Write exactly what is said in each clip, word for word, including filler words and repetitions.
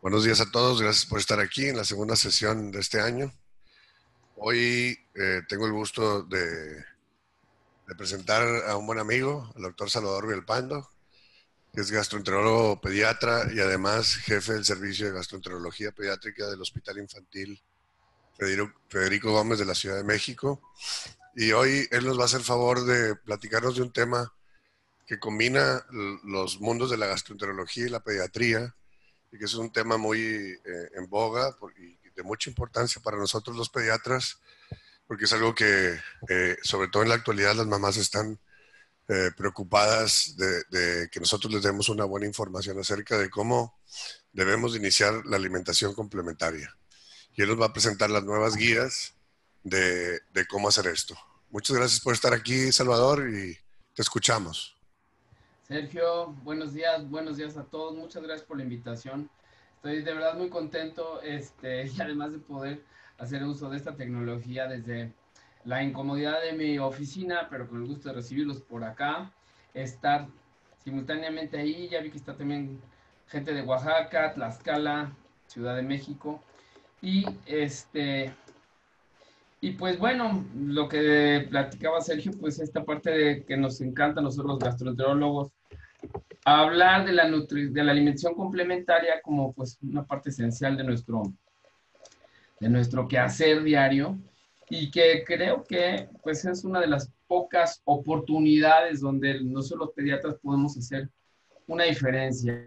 Buenos días a todos, gracias por estar aquí en la segunda sesión de este año. Hoy eh, tengo el gusto de, de presentar a un buen amigo, el doctor Salvador Villalpando, que es gastroenterólogo pediatra y además jefe del servicio de gastroenterología pediátrica del Hospital Infantil Federico, Federico Gómez de la Ciudad de México. Y hoy él nos va a hacer favor de platicarnos de un tema que combina los mundos de la gastroenterología y la pediatría, y que es un tema muy eh, en boga y de mucha importancia para nosotros los pediatras, porque es algo que, eh, sobre todo en la actualidad, las mamás están eh, preocupadas de, de que nosotros les demos una buena información acerca de cómo debemos iniciar la alimentación complementaria. Y él nos va a presentar las nuevas guías de, de cómo hacer esto. Muchas gracias por estar aquí, Salvador, y te escuchamos. Sergio, buenos días, buenos días a todos. Muchas gracias por la invitación. Estoy de verdad muy contento este, y además de poder hacer uso de esta tecnología desde la incomodidad de mi oficina, pero con el gusto de recibirlos por acá, estar simultáneamente ahí. Ya vi que está también gente de Oaxaca, Tlaxcala, Ciudad de México. Y este, y pues bueno, lo que platicaba Sergio, pues esta parte de que nos encanta a nosotros los gastroenterólogos, hablar de la, nutri de la alimentación complementaria como pues una parte esencial de nuestro, de nuestro quehacer diario, y que creo que pues es una de las pocas oportunidades donde nosotros los pediatras podemos hacer una diferencia,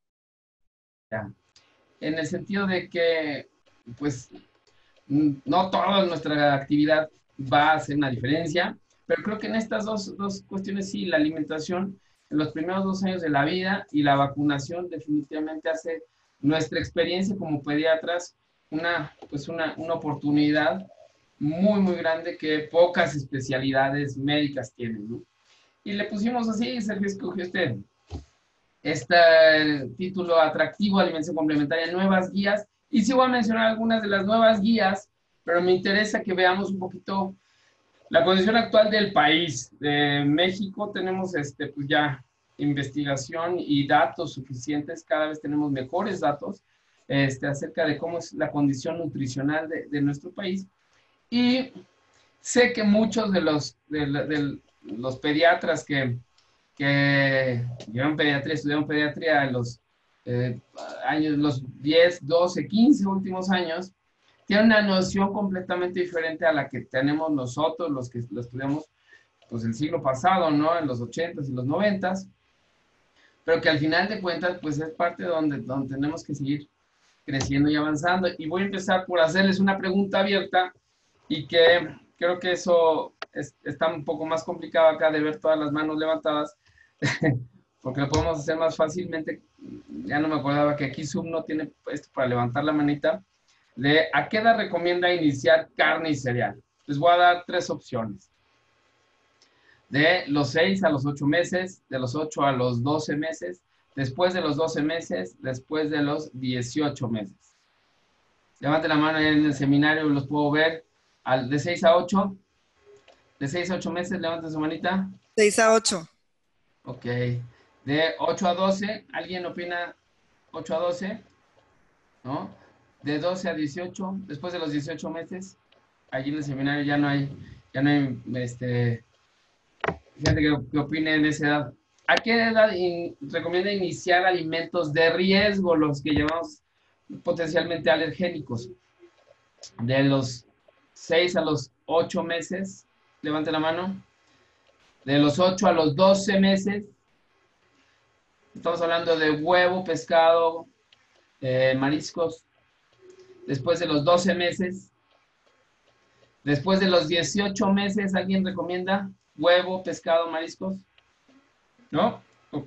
en el sentido de que pues no toda nuestra actividad va a hacer una diferencia, pero creo que en estas dos, dos cuestiones sí, la alimentación en los primeros dos años de la vida y la vacunación definitivamente hace nuestra experiencia como pediatras una, pues una, una oportunidad muy, muy grande que pocas especialidades médicas tienen, ¿no? Y le pusimos así, Sergio escogió este, este título atractivo, Alimentación Complementaria, Nuevas Guías. Y sí voy a mencionar algunas de las nuevas guías, pero me interesa que veamos un poquito la condición actual del país. De México tenemos este, pues ya investigación y datos suficientes, cada vez tenemos mejores datos este, acerca de cómo es la condición nutricional de, de nuestro país. Y sé que muchos de los, de, de los pediatras que, que llevan pediatría, estudiaron pediatría en los eh, años, los diez, doce, quince últimos años, tienen una noción completamente diferente a la que tenemos nosotros, los que lo estudiamos pues el siglo pasado, ¿no? En los ochentas y los noventas, pero que al final de cuentas pues es parte donde, donde tenemos que seguir creciendo y avanzando. Y voy a empezar por hacerles una pregunta abierta y que creo que eso es, está un poco más complicado acá de ver todas las manos levantadas, porque lo podemos hacer más fácilmente. Ya no me acordaba que aquí Zoom no tiene esto para levantar la manita. De ¿a qué edad recomienda iniciar carne y cereal? Les voy a dar tres opciones. De los seis a los ocho meses, de los ocho a los doce meses, después de los doce meses, después de los dieciocho meses. Levante la mano en el seminario, los puedo ver. Al, de seis a ocho, de seis a ocho meses, levanten su manita. seis a ocho. Ok. De ocho a doce, ¿alguien opina ocho a doce? ¿No? De doce a dieciocho, después de los dieciocho meses, allí en el seminario ya no hay, ya no hay, este, gente que, que opine en esa edad. ¿A qué edad in, recomienda iniciar alimentos de riesgo, los que llamamos potencialmente alergénicos? De los seis a los ocho meses, levante la mano. De los ocho a los doce meses, estamos hablando de huevo, pescado, eh, mariscos. Después de los doce meses, después de los dieciocho meses, ¿alguien recomienda huevo, pescado, mariscos? ¿No? Ok.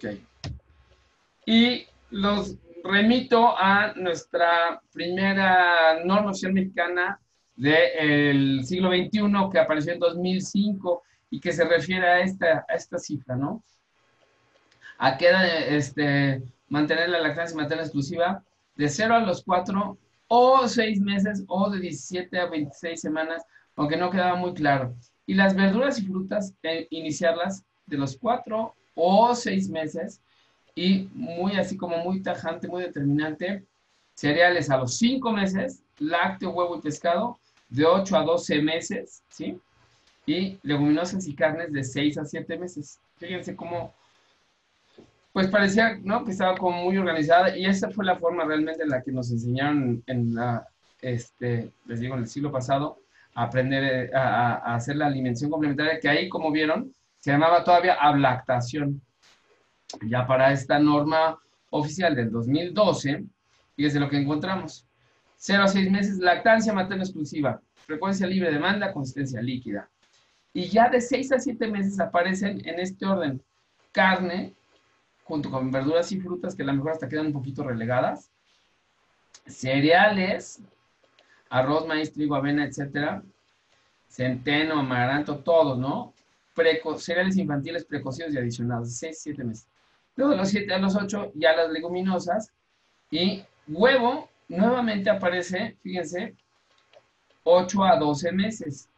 Y los remito a nuestra primera norma oficial mexicana del siglo veintiuno, que apareció en dos mil cinco y que se refiere a esta, a esta cifra, ¿no? ¿A qué edad este, mantener la lactancia materna exclusiva? De cero a los cuatro o seis meses o de diecisiete a veintiséis semanas, aunque no quedaba muy claro. Y las verduras y frutas, eh, iniciarlas de los cuatro o seis meses, y muy así como muy tajante, muy determinante, cereales a los cinco meses, lácteo, huevo y pescado de ocho a doce meses, ¿sí? Y leguminosas y carnes de seis a siete meses. Fíjense cómo, pues parecía, ¿no?, que estaba como muy organizada, y esa fue la forma realmente en la que nos enseñaron en la, este, les digo, en el siglo pasado, a aprender a, a hacer la alimentación complementaria, que ahí, como vieron, se llamaba todavía ablactación. Ya para esta norma oficial del dos mil doce, fíjense lo que encontramos. cero a seis meses, lactancia materna exclusiva, frecuencia libre de demanda, consistencia líquida. Y ya de seis a siete meses aparecen en este orden: carne, junto con verduras y frutas, que a lo mejor hasta quedan un poquito relegadas, cereales, arroz, maíz, trigo, avena, etcétera, centeno, amaranto, todos, ¿no? Preco cereales infantiles precocidos y adicionados, seis a siete meses. Luego de los siete a los ocho, ya las leguminosas, y huevo nuevamente aparece, fíjense, ocho a doce meses.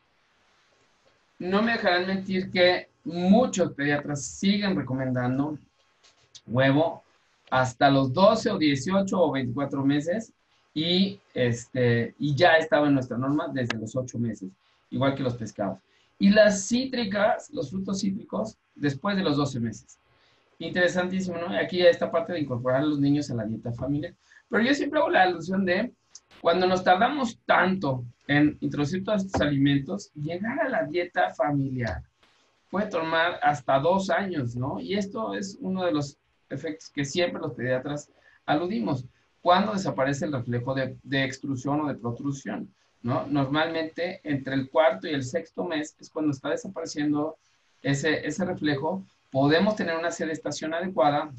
No me dejarán mentir que muchos pediatras siguen recomendando huevo hasta los doce o dieciocho o veinticuatro meses, y, este, y ya estaba en nuestra norma desde los ocho meses, igual que los pescados. Y las cítricas, los frutos cítricos, después de los doce meses. Interesantísimo, ¿no? Aquí ya esta parte de incorporar a los niños a la dieta familiar. Pero yo siempre hago la alusión de, cuando nos tardamos tanto en introducir todos estos alimentos, llegar a la dieta familiar puede tomar hasta dos años, ¿no? Y esto es uno de los efectos que siempre los pediatras aludimos. ¿Cuándo desaparece el reflejo de, de extrusión o de protrusión? ¿No? Normalmente entre el cuarto y el sexto mes es cuando está desapareciendo ese, ese reflejo. Podemos tener una sedestación adecuada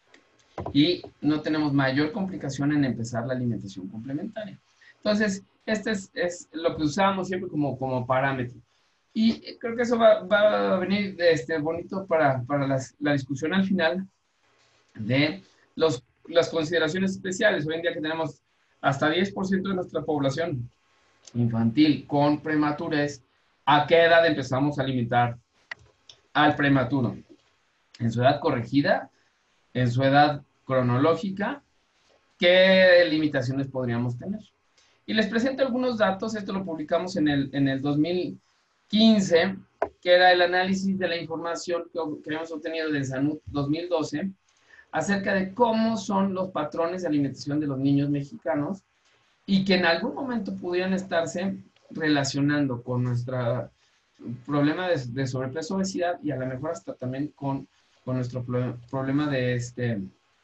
y no tenemos mayor complicación en empezar la alimentación complementaria. Entonces, este es, es lo que usamos siempre como, como parámetro. Y creo que eso va, va a venir este, bonito para, para las, la discusión al final de los, las consideraciones especiales. Hoy en día que tenemos hasta diez por ciento de nuestra población infantil con prematurez, ¿a qué edad empezamos a alimentar al prematuro? ¿En su edad corregida? ¿En su edad cronológica? ¿Qué limitaciones podríamos tener? Y les presento algunos datos. Esto lo publicamos en el, en el dos mil quince, que era el análisis de la información que, que habíamos obtenido del SANUT dos mil doce, acerca de cómo son los patrones de alimentación de los niños mexicanos, y que en algún momento pudieran estarse relacionando con nuestro problema de, de sobrepeso, obesidad, y a lo mejor hasta también con, con nuestro pro, problema de, este,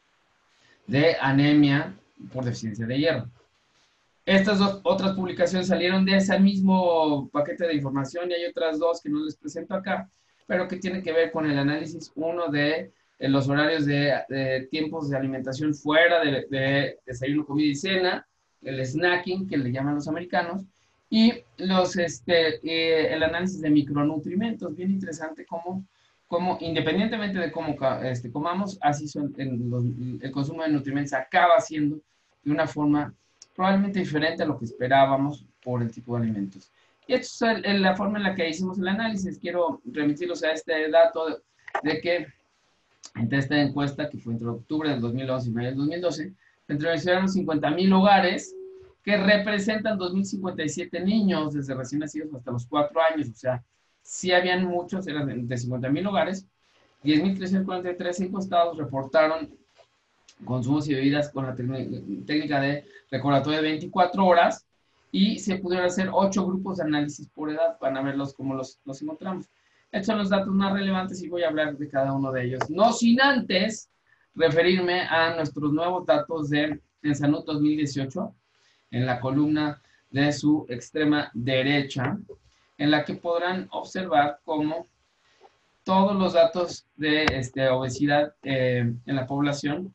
de anemia por deficiencia de hierro. Estas dos otras publicaciones salieron de ese mismo paquete de información, y hay otras dos que no les presento acá, pero que tienen que ver con el análisis, uno de eh, los horarios de, de tiempos de alimentación fuera de, de desayuno, comida y cena, el snacking, que le llaman los americanos, y los, este, eh, el análisis de micronutrimentos. Bien interesante cómo, cómo independientemente de cómo este, comamos, así son, en los, el consumo de nutrimentos acaba siendo de una forma probablemente diferente a lo que esperábamos por el tipo de alimentos. Y esta es la forma en la que hicimos el análisis. Quiero remitirlos a este dato de, de que entre esta encuesta, que fue entre octubre del dos mil once y mayo del dos mil doce, se entrevistaron cincuenta mil hogares que representan dos mil cincuenta y siete niños desde recién nacidos hasta los cuatro años. O sea, sí habían muchos, eran de cincuenta mil hogares. diez mil trescientos cuarenta y tres encuestados reportaron consumos y bebidas con la técnica de recordatorio de veinticuatro horas, y se pudieron hacer ocho grupos de análisis por edad. Van a verlos cómo los, los encontramos. Estos son los datos más relevantes y voy a hablar de cada uno de ellos. No sin antes referirme a nuestros nuevos datos de SANUT dos mil dieciocho, en la columna de su extrema derecha, en la que podrán observar cómo todos los datos de este, obesidad eh, en la población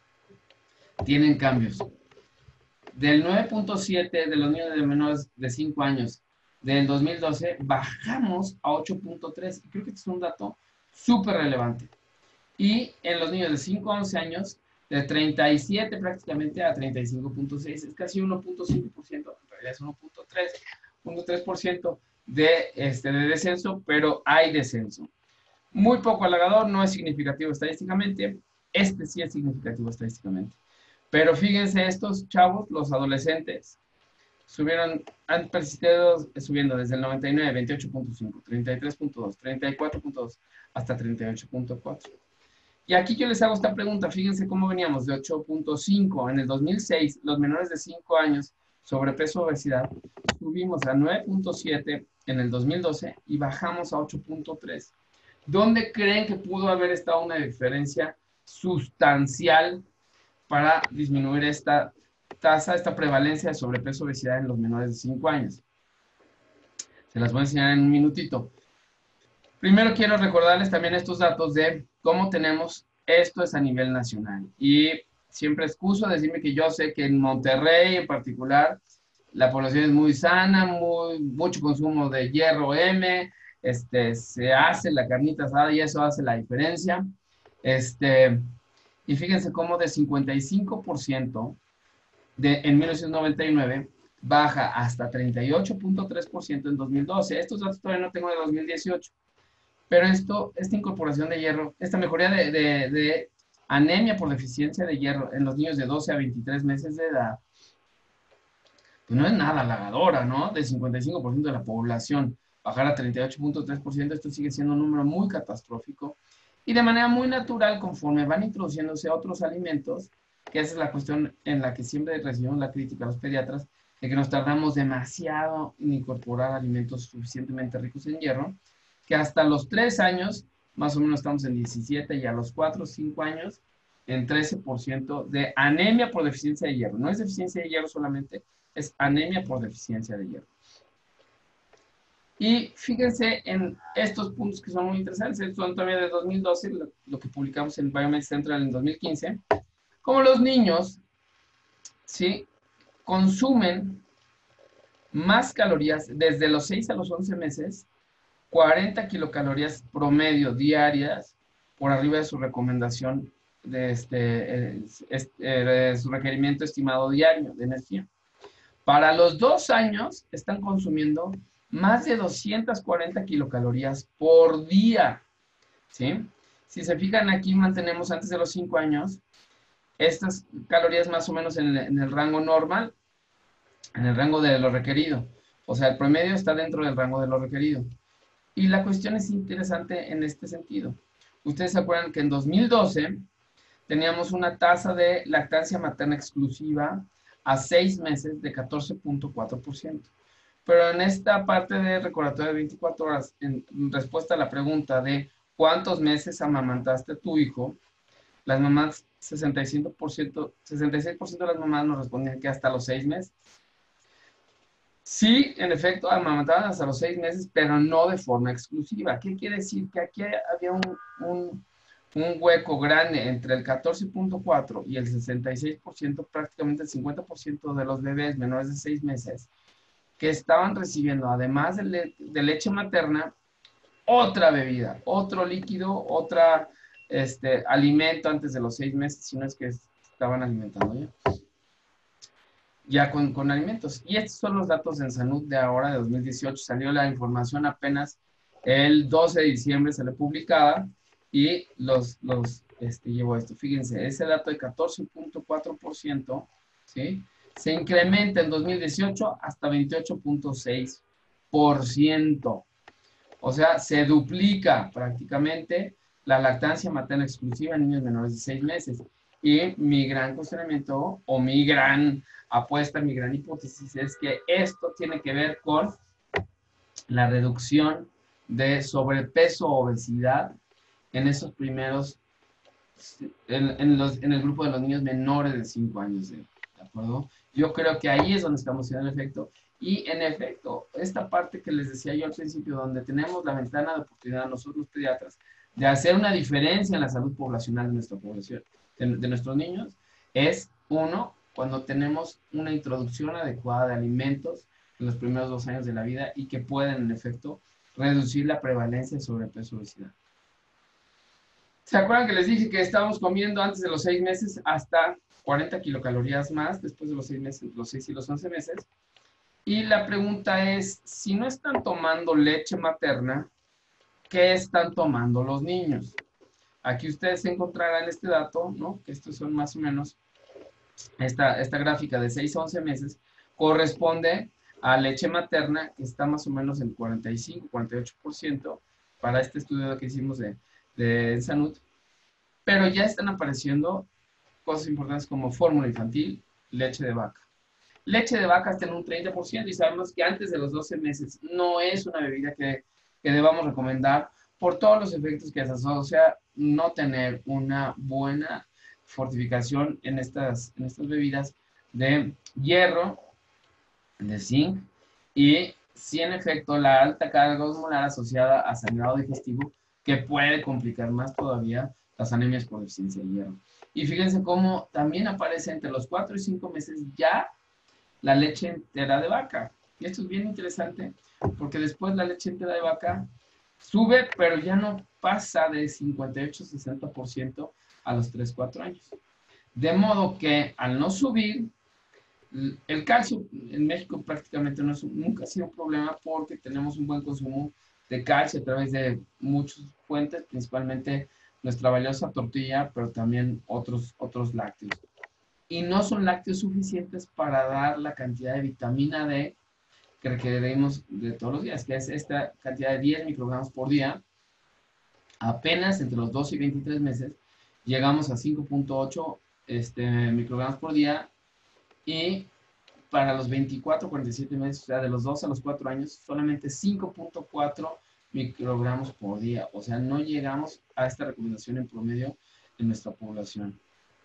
tienen cambios. Del nueve punto siete de los niños de menores de cinco años del dos mil doce, bajamos a ocho punto tres. Creo que este es un dato súper relevante. Y en los niños de cinco a once años, de treinta y siete prácticamente a treinta y cinco punto seis, es casi uno punto cinco por ciento, en realidad es uno punto tres por ciento de, este, de descenso, pero hay descenso. Muy poco halagador, no es significativo estadísticamente. Este sí es significativo estadísticamente. Pero fíjense, estos chavos, los adolescentes, subieron, han persistido subiendo desde el noventa y nueve, veintiocho punto cinco, treinta y tres punto dos, treinta y cuatro punto dos, hasta treinta y ocho punto cuatro. Y aquí yo les hago esta pregunta, fíjense cómo veníamos de ocho punto cinco en el dos mil seis, los menores de cinco años, sobrepeso, obesidad, subimos a nueve punto siete en el dos mil doce y bajamos a ocho punto tres. ¿Dónde creen que pudo haber estado una diferencia sustancial para disminuir esta tasa, esta prevalencia de sobrepeso, obesidad en los menores de cinco años? Se las voy a enseñar en un minutito. Primero quiero recordarles también estos datos de cómo tenemos esto es a nivel nacional. Y siempre excuso decirme que yo sé que en Monterrey en particular la población es muy sana, muy, mucho consumo de hierro M, este, se hace la carnita asada y eso hace la diferencia. Este, y fíjense cómo de cincuenta y cinco por ciento de, en mil novecientos noventa y nueve baja hasta treinta y ocho punto tres por ciento en dos mil doce. Estos datos todavía no tengo de dos mil dieciocho. Pero esto, esta incorporación de hierro, esta mejoría de, de, de anemia por deficiencia de hierro en los niños de doce a veintitrés meses de edad, pues no es nada halagadora, ¿no? De cincuenta y cinco por ciento de la población bajar a treinta y ocho punto tres por ciento, esto sigue siendo un número muy catastrófico. Y de manera muy natural, conforme van introduciéndose otros alimentos, que esa es la cuestión en la que siempre recibimos la crítica a los pediatras, de que nos tardamos demasiado en incorporar alimentos suficientemente ricos en hierro, que hasta los tres años, más o menos estamos en diecisiete, y a los cuatro o cinco años, en trece por ciento de anemia por deficiencia de hierro. No es deficiencia de hierro solamente, es anemia por deficiencia de hierro. Y fíjense en estos puntos que son muy interesantes. Estos son todavía de dos mil doce, lo, lo que publicamos en Biomed Central en dos mil quince. Como los niños, ¿sí?, consumen más calorías desde los seis a los once meses, cuarenta kilocalorías promedio diarias por arriba de su recomendación de, este, este, de su requerimiento estimado diario de energía. Para los dos años están consumiendo más de doscientas cuarenta kilocalorías por día, ¿sí? Si se fijan, aquí mantenemos antes de los cinco años estas calorías más o menos en el, en el rango normal, en el rango de lo requerido. O sea, el promedio está dentro del rango de lo requerido. Y la cuestión es interesante en este sentido. Ustedes se acuerdan que en dos mil doce teníamos una tasa de lactancia materna exclusiva a seis meses de catorce punto cuatro por ciento. Pero en esta parte de recordatorio de veinticuatro horas, en respuesta a la pregunta de ¿cuántos meses amamantaste a tu hijo?, las mamás, sesenta y cinco por ciento, sesenta y seis por ciento de las mamás nos respondían que hasta los seis meses. Sí, en efecto, amamantaban hasta los seis meses, pero no de forma exclusiva. ¿Qué quiere decir? Que aquí había un, un, un hueco grande entre el catorce punto cuatro y el sesenta y seis por ciento, prácticamente el cincuenta por ciento de los bebés menores de seis meses, que estaban recibiendo, además de, le de leche materna, otra bebida, otro líquido, otra este, alimento antes de los seis meses, si no es que estaban alimentando ya. ya con, con alimentos. Y estos son los datos en salud de ahora, de dos mil dieciocho. Salió la información apenas el doce de diciembre, se le publicaba, y los, los este, llevo esto. Fíjense, ese dato de catorce punto cuatro por ciento, ¿sí?, se incrementa en dos mil dieciocho hasta veintiocho punto seis por ciento. O sea, se duplica prácticamente la lactancia materna exclusiva en niños menores de seis meses. Y mi gran cuestionamiento, o mi gran apuesta, mi gran hipótesis, es que esto tiene que ver con la reducción de sobrepeso o obesidad en esos primeros, en, en, los, en el grupo de los niños menores de cinco años, ¿de, ¿de acuerdo? Yo creo que ahí es donde estamos haciendo el efecto. Y en efecto, esta parte que les decía yo al principio, donde tenemos la ventana de oportunidad nosotros los pediatras de hacer una diferencia en la salud poblacional de nuestra población, de, de nuestros niños, es uno, cuando tenemos una introducción adecuada de alimentos en los primeros dos años de la vida y que pueden, en efecto, reducir la prevalencia de sobrepeso y obesidad. ¿Se acuerdan que les dije que estábamos comiendo antes de los seis meses hasta cuarenta kilocalorías más, después de los seis meses, los seis y los once meses? Y la pregunta es, si no están tomando leche materna, ¿qué están tomando los niños? Aquí ustedes encontrarán este dato, ¿no?, que estos son más o menos esta, esta gráfica de seis a once meses corresponde a leche materna, que está más o menos en cuarenta y cinco, cuarenta y ocho por ciento para este estudio que hicimos de, de Sanud, pero ya están apareciendo cosas importantes como fórmula infantil, leche de vaca. Leche de vaca está en un treinta por ciento y sabemos que antes de los doce meses no es una bebida que, que debamos recomendar por todos los efectos que se asocia no tener una buena fortificación en estas, en estas bebidas de hierro, de zinc y sí en efecto la alta carga osmolar asociada a sangrado digestivo que puede complicar más todavía las anemias por deficiencia de hierro. Y fíjense cómo también aparece entre los cuatro y cinco meses ya la leche entera de vaca. Y esto es bien interesante porque después la leche entera de vaca sube, pero ya no pasa de cincuenta y ocho a sesenta por ciento a los tres cuatro años. De modo que al no subir, el calcio en México prácticamente no es, nunca ha sido un problema porque tenemos un buen consumo de calcio a través de muchas fuentes, principalmente nuestra valiosa tortilla, pero también otros, otros lácteos. Y no son lácteos suficientes para dar la cantidad de vitamina D que requerimos de todos los días, que es esta cantidad de diez microgramos por día. Apenas entre los doce y veintitrés meses llegamos a cinco punto ocho este, microgramos por día y para los veinticuatro a cuarenta y siete meses, o sea, de los dos a los cuatro años, solamente cinco punto cuatro microgramos por día. O sea, no llegamos a esta recomendación en promedio en nuestra población.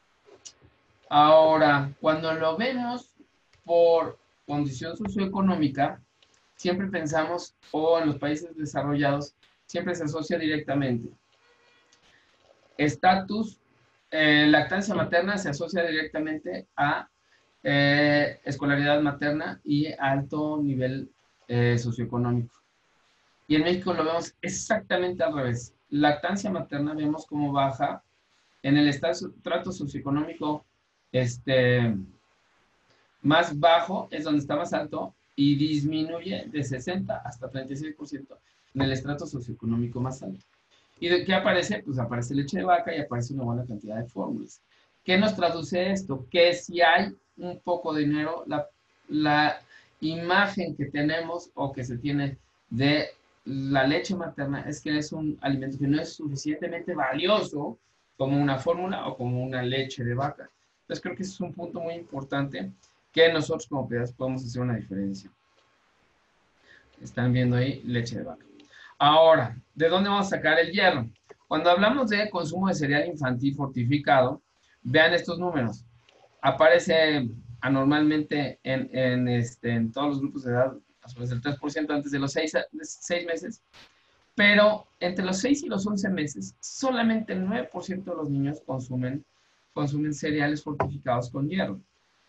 Ahora, cuando lo vemos por condición socioeconómica, siempre pensamos, o en los países desarrollados, siempre se asocia directamente. Estatus, eh, lactancia materna se asocia directamente a eh, escolaridad materna y alto nivel eh, socioeconómico. Y en México lo vemos exactamente al revés. Lactancia materna vemos cómo baja en el estrato socioeconómico este, más bajo, es donde está más alto, y disminuye de sesenta hasta treinta y seis por ciento en el estrato socioeconómico más alto. ¿Y de qué aparece? Pues aparece leche de vaca y aparece una buena cantidad de fórmulas. ¿Qué nos traduce esto? Que si hay un poco de dinero, la, la imagen que tenemos o que se tiene de la leche materna es que es un alimento que no es suficientemente valioso como una fórmula o como una leche de vaca. Entonces creo que ese es un punto muy importante que nosotros como pediatras podemos hacer una diferencia. Están viendo ahí leche de vaca. Ahora, ¿de dónde vamos a sacar el hierro? Cuando hablamos de consumo de cereal infantil fortificado, vean estos números. Aparece anormalmente en, en, este, en todos los grupos de edad, sobre el tres por ciento antes de los seis meses, pero entre los seis y los once meses, solamente el nueve por ciento de los niños consumen, consumen cereales fortificados con hierro.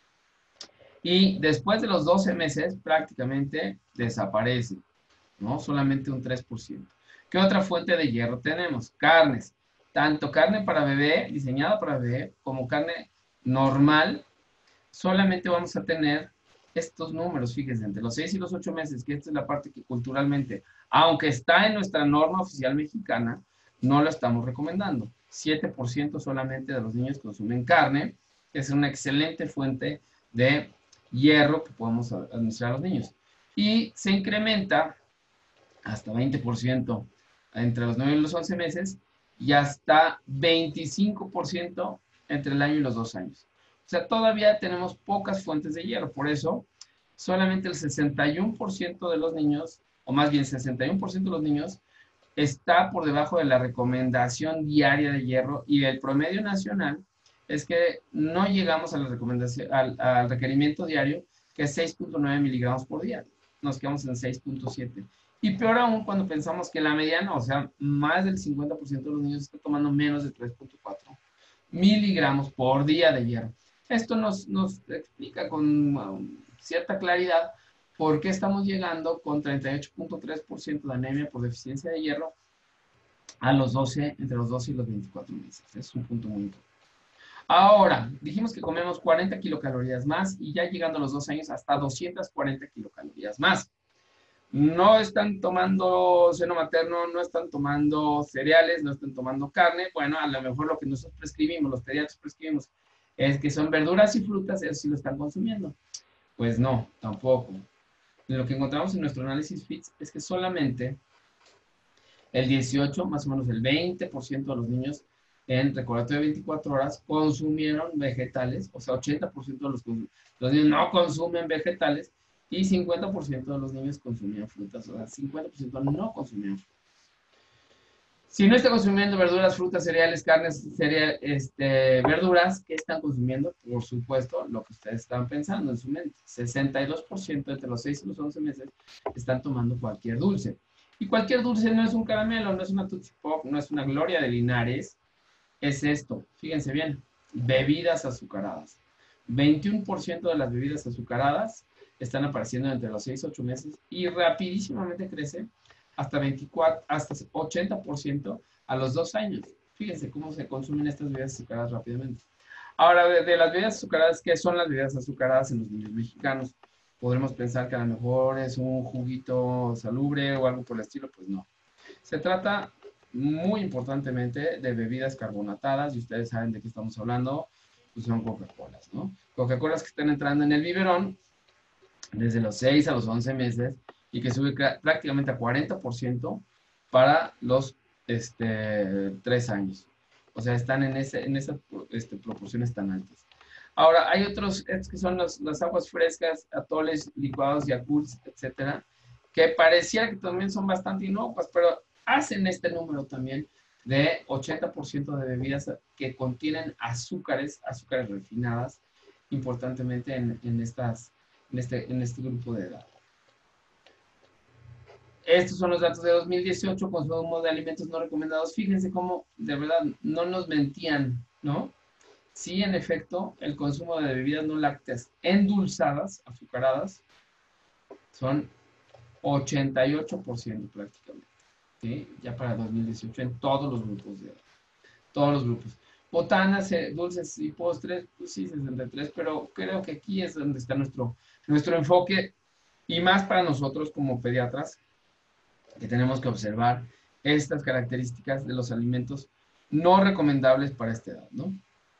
Y después de los doce meses, prácticamente desaparece, ¿no? Solamente un tres por ciento. ¿Qué otra fuente de hierro tenemos? Carnes. Tanto carne para bebé, diseñada para bebé, como carne normal, solamente vamos a tener estos números, fíjense, entre los seis y los ocho meses, que esta es la parte que culturalmente, aunque está en nuestra norma oficial mexicana, no lo estamos recomendando. siete por ciento solamente de los niños consumen carne, que es una excelente fuente de hierro que podemos administrar a los niños. Y se incrementa hasta veinte por ciento entre los nueve y los once meses y hasta veinticinco por ciento entre el año y los dos años. O sea, todavía tenemos pocas fuentes de hierro, por eso solamente el sesenta y uno por ciento de los niños, o más bien sesenta y uno por ciento de los niños, está por debajo de la recomendación diaria de hierro y el promedio nacional es que no llegamos a la recomendación, al, al requerimiento diario, que es seis punto nueve miligramos por día. Nos quedamos en seis punto siete. Y peor aún cuando pensamos que la mediana, o sea, más del cincuenta por ciento de los niños está tomando menos de tres punto cuatro miligramos por día de hierro. Esto nos, nos explica con um, cierta claridad por qué estamos llegando con treinta y ocho punto tres por ciento de anemia por deficiencia de hierro a los doce, entre los doce y los veinticuatro meses. Es un punto muy importante. Ahora, dijimos que comemos cuarenta kilocalorías más y ya llegando a los dos años hasta doscientas cuarenta kilocalorías más. No están tomando seno materno, no están tomando cereales, no están tomando carne. Bueno, a lo mejor lo que nosotros prescribimos, los pediatras prescribimos, es que son verduras y frutas, eso sí lo están consumiendo. Pues no, tampoco. Lo que encontramos en nuestro análisis F I T S es que solamente el dieciocho, más o menos el veinte por ciento de los niños en recordatorio de veinticuatro horas consumieron vegetales, o sea, ochenta por ciento de los, los niños no consumen vegetales y cincuenta por ciento de los niños consumían frutas, o sea, cincuenta por ciento no consumían frutas. Si no está consumiendo verduras, frutas, cereales, carnes, cereal, este, verduras, ¿qué están consumiendo? Por supuesto, lo que ustedes están pensando en su mente. sesenta y dos por ciento entre los seis y los once meses están tomando cualquier dulce. Y cualquier dulce no es un caramelo, no es una Tootsie Pop, no es una Gloria de Linares. Es esto, fíjense bien, bebidas azucaradas. veintiuno por ciento de las bebidas azucaradas están apareciendo entre los seis y ocho meses y rapidísimamente crece hasta veinticuatro, hasta ochenta por ciento a los dos años. Fíjense cómo se consumen estas bebidas azucaradas rápidamente. Ahora, de, de las bebidas azucaradas, ¿qué son las bebidas azucaradas en los niños mexicanos? Podremos pensar que a lo mejor es un juguito salubre o algo por el estilo, pues no. Se trata muy importantemente de bebidas carbonatadas, y ustedes saben de qué estamos hablando, pues son Coca-Colas, ¿no? Coca-Colas que están entrando en el biberón desde los seis a los once meses y que sube prácticamente a cuarenta por ciento para los este, tres años. O sea, están en, ese, en esas este, proporciones tan altas. Ahora, hay otros, estos que son los, las aguas frescas, atoles, licuados, yakults, etcétera, que pareciera que también son bastante inocuas, pero hacen este número también de ochenta por ciento de bebidas que contienen azúcares, azúcares refinadas, importantemente en, en, estas, en, este, en este grupo de edad. Estos son los datos de dos mil dieciocho, consumo de alimentos no recomendados. Fíjense cómo, de verdad, no nos mentían, ¿no? Sí, en efecto, el consumo de bebidas no lácteas endulzadas, azucaradas, son ochenta y ocho por ciento prácticamente, ¿sí? Ya para dos mil dieciocho en todos los grupos de edad. Todos los grupos. Botanas, eh, dulces y postres, pues sí, sesenta y tres, pero creo que aquí es donde está nuestro, nuestro enfoque, y más para nosotros como pediatras, que tenemos que observar estas características de los alimentos no recomendables para esta edad, ¿no?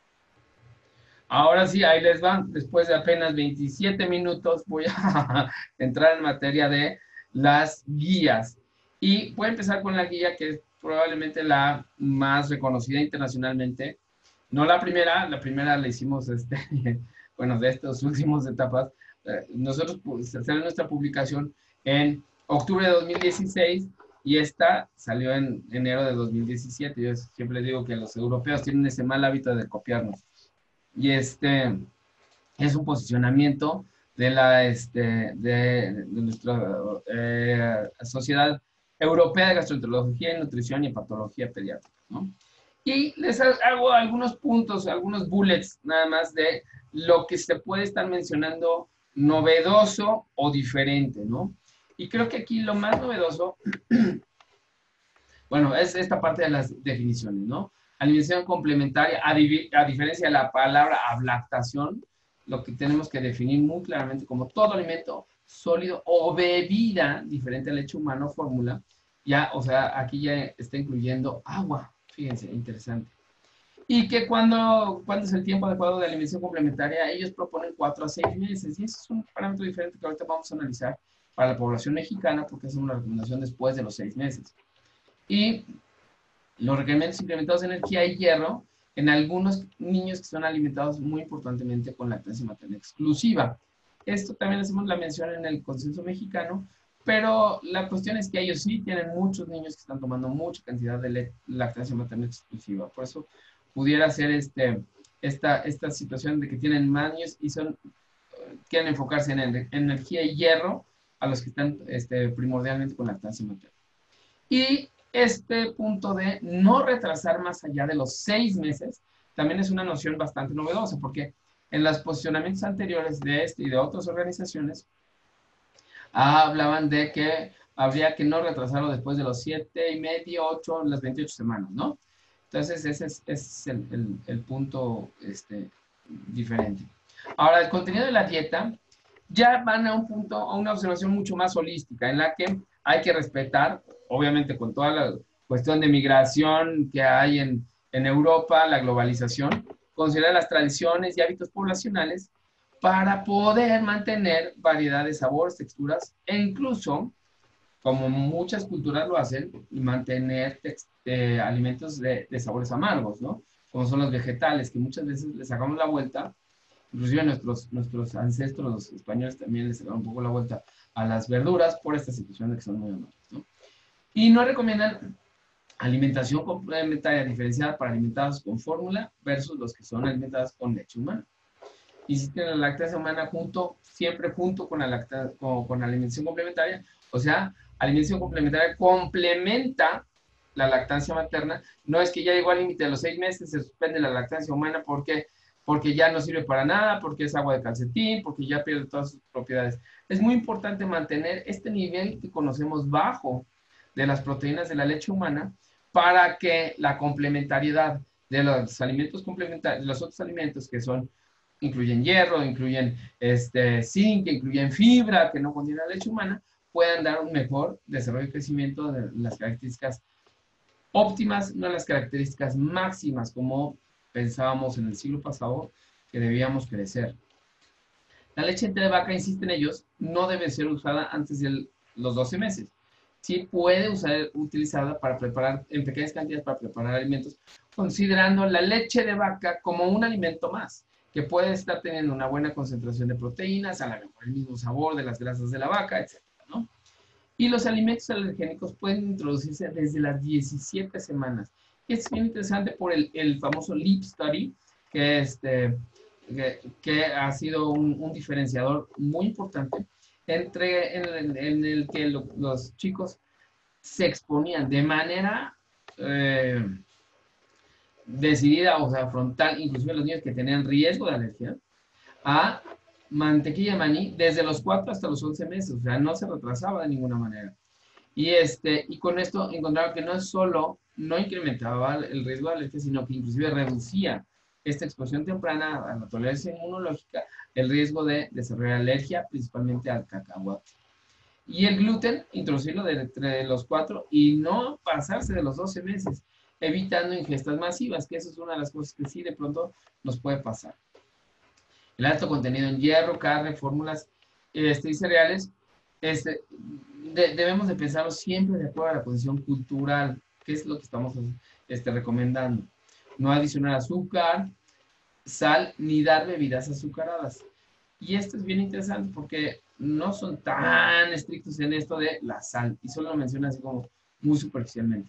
Ahora sí, ahí les van. Después de apenas veintisiete minutos voy a entrar en materia de las guías. Y voy a empezar con la guía que es probablemente la más reconocida internacionalmente. No la primera, la primera la hicimos, este, bueno, de estas últimas etapas. Eh, nosotros pues, hacemos nuestra publicación en octubre de dos mil dieciséis y esta salió en enero de dos mil diecisiete. Yo siempre digo que los europeos tienen ese mal hábito de copiarnos. Y este es un posicionamiento de la este, de, de nuestra eh, Sociedad Europea de Gastroenterología y Nutrición y Patología Pediátrica, ¿no? Y les hago algunos puntos, algunos bullets nada más de lo que se puede estar mencionando novedoso o diferente, ¿no? Y creo que aquí lo más novedoso, bueno, es esta parte de las definiciones, ¿no? Alimentación complementaria, a, a diferencia de la palabra ablactación, lo que tenemos que definir muy claramente como todo alimento sólido o bebida diferente al leche humano, fórmula, ya, o sea, aquí ya está incluyendo agua, fíjense, interesante. Y que cuando, cuando es el tiempo adecuado de alimentación complementaria, ellos proponen cuatro a seis meses, y eso es un parámetro diferente que ahorita vamos a analizar para la población mexicana, porque es una recomendación después de los seis meses. Y los requerimientos implementados de energía y hierro en algunos niños que son alimentados muy importantemente con lactancia materna exclusiva. Esto también hacemos la mención en el consenso mexicano, pero la cuestión es que ellos sí tienen muchos niños que están tomando mucha cantidad de lactancia materna exclusiva. Por eso pudiera ser este, esta, esta situación de que tienen más niños y son, quieren enfocarse en, el, en energía y hierro a los que están este, primordialmente con lactancia materna. Y este punto de no retrasar más allá de los seis meses también es una noción bastante novedosa, porque en los posicionamientos anteriores de este y de otras organizaciones hablaban de que habría que no retrasarlo después de los siete y medio, ocho, las veintiocho semanas, ¿no? Entonces ese es, ese es el, el, el punto este, diferente. Ahora, el contenido de la dieta ya van a un punto, a una observación mucho más holística, en la que hay que respetar, obviamente con toda la cuestión de migración que hay en, en Europa, la globalización, considerar las tradiciones y hábitos poblacionales para poder mantener variedad de sabores, texturas e incluso, como muchas culturas lo hacen, mantener eh, alimentos de, de sabores amargos, ¿no? Como son los vegetales, que muchas veces les sacamos la vuelta, inclusive nuestros, nuestros ancestros, los españoles, también les sacaron un poco la vuelta a las verduras por esta situación de que son muy amargas, ¿no? Y no recomiendan alimentación complementaria diferenciada para alimentados con fórmula versus los que son alimentados con leche humana. Insisten en la lactancia humana junto, siempre junto con la, lacta, con, con la alimentación complementaria, o sea, alimentación complementaria complementa la lactancia materna. No es que ya llegó al límite de los seis meses, se suspende la lactancia humana porque, porque ya no sirve para nada, porque es agua de calcetín, porque ya pierde todas sus propiedades. Es muy importante mantener este nivel que conocemos bajo de las proteínas de la leche humana para que la complementariedad de los alimentos complementarios, los otros alimentos que son, incluyen hierro, incluyen este, zinc, incluyen fibra que no contiene la leche humana, puedan dar un mejor desarrollo y crecimiento de las características óptimas, no las características máximas como pensábamos en el siglo pasado que debíamos crecer. La leche entera de vaca, insisten ellos, no debe ser usada antes de los doce meses. Sí puede usar, utilizada para preparar, en pequeñas cantidades para preparar alimentos, considerando la leche de vaca como un alimento más, que puede estar teniendo una buena concentración de proteínas, a lo mejor el mismo sabor de las grasas de la vaca, etcétera, ¿no? Y los alimentos alergénicos pueden introducirse desde las diecisiete semanas. Es bien interesante por el, el famoso Leap Study, que, este, que, que ha sido un, un diferenciador muy importante entre en, en el que lo, los chicos se exponían de manera eh, decidida, o sea, frontal, inclusive los niños que tenían riesgo de alergia, a mantequilla de maní desde los cuatro hasta los once meses, o sea, no se retrasaba de ninguna manera. Y, este, y con esto encontraron que no es solo, no incrementaba el riesgo de alergia, sino que inclusive reducía esta exposición temprana a la tolerancia inmunológica, el riesgo de desarrollar alergia, principalmente al cacahuate. Y el gluten, introducirlo de entre los cuatro y no pasarse de los doce meses, evitando ingestas masivas, que eso es una de las cosas que sí de pronto nos puede pasar. El alto contenido en hierro, carne, fórmulas este, y cereales, este, de, debemos de pensarlo siempre de acuerdo a la posición cultural, que es lo que estamos este, recomendando. No adicionar azúcar, sal, ni dar bebidas azucaradas. Y esto es bien interesante porque no son tan estrictos en esto de la sal, y solo lo mencionan así como muy superficialmente.